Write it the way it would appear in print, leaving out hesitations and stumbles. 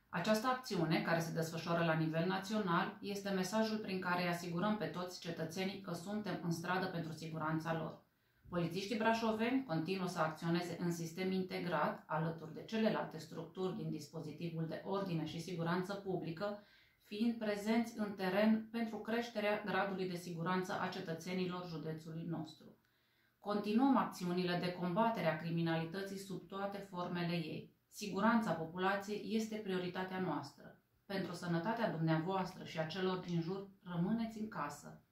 Această acțiune, care se desfășoară la nivel național, este mesajul prin care îi asigurăm pe toți cetățenii că suntem în stradă pentru siguranța lor. Polițiștii brașoveni continuă să acționeze în sistem integrat, alături de celelalte structuri din dispozitivul de ordine și siguranță publică, fiind prezenți în teren pentru creșterea gradului de siguranță a cetățenilor județului nostru. Continuăm acțiunile de combatere a criminalității sub toate formele ei. Siguranța populației este prioritatea noastră. Pentru sănătatea dumneavoastră și a celor din jur, rămâneți în casă.